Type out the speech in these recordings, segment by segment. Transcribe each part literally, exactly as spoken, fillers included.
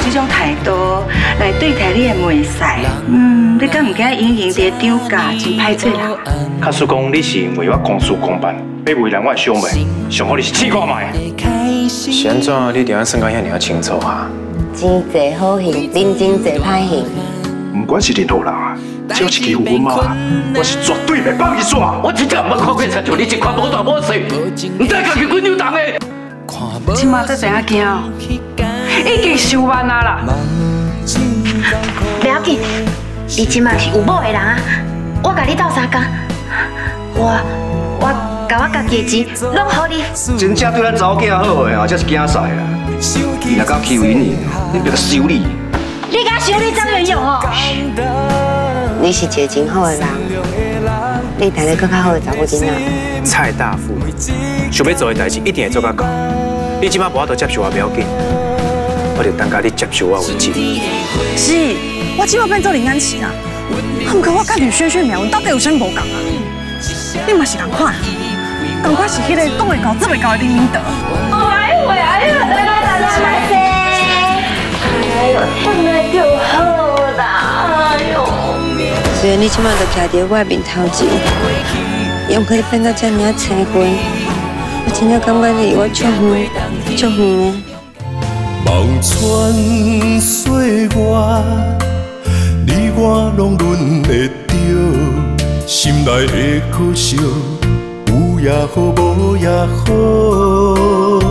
这种态度来对待你的妹婿，嗯，你敢唔惊隐形伫涨价真歹做人？ 假使讲你是因为我公事公办，要为难我的小妹，上好你是试看卖。是安怎？你定安算到遐尔清楚啊？ 钱济好行，人情济歹行。 不管是任何人啊，只要是欺负阮妈，我是绝对袂放伊耍。 我真正毋捌看过亲像你这款无大无小，唔知家己滚牛党的。 即马才知影惊哦，已经收万啊啦。 不要紧，你即马是有某的人啊，我甲你斗相共，我我甲我家己的钱拢互你。 真正对咱查某囝好的啊，才是囝婿啦。你若敢欺负因，你就收你。 你敢收你张元勇哦？你是一个真好的人，你谈个更较好的查某囡仔。 蔡大富，想要做的代志一定会做到到。你即马无法度接受我不要紧，我就等甲你接受我为止。 是，我即马变做林安琪啊。不过我甲吕萱萱苗到底有啥无共啊？你嘛是共款，共款是迄个讲会到做袂到的林明德。 哎呦喂，哎呦，来来来来来噻！哎呦，现在就好啦，哎呦。虽然你即马就徛伫我面头前，用可你变到遮尔啊青昏，我真正感觉你我足远足远的。 望穿岁月，你我拢轮会着，心内的可惜，有也好，无也好。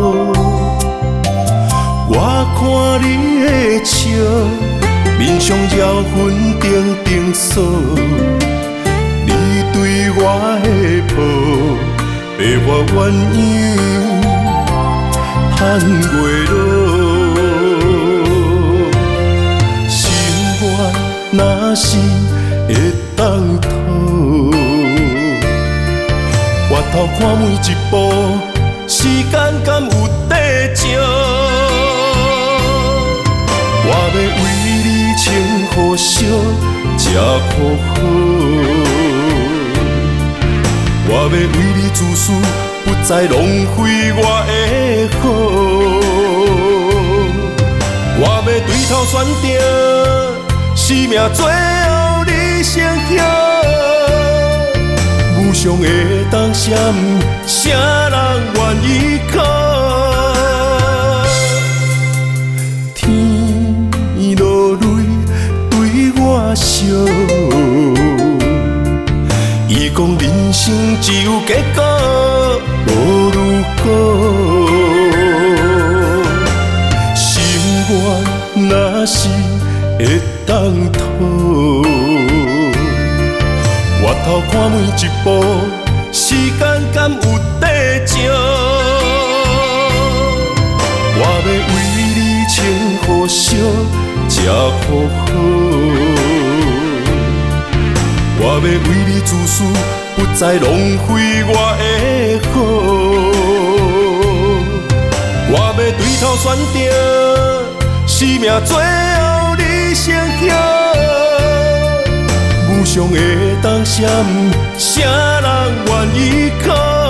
我看你的笑，面上妖魂定定锁。你对我的抱，被我鸳鸯盼月落。心愿若是会当讨，回头看每一步，时间敢有地照？我要为你穿雨袖，吃苦好。我要为你自私，不再浪费我的好。我要对头选定，生命最后你先晓。无常的当闪，啥人愿意靠？落泪对我笑，伊讲人生只有结果，无如果。心愿若是会当讨，回头看每一步，时间敢有地照？我要为你穿雨袖。吃苦好，我要为你自私，不再浪费我的好。我要对头选定，生命最后你先晓。无常的当闪，啥人愿意靠？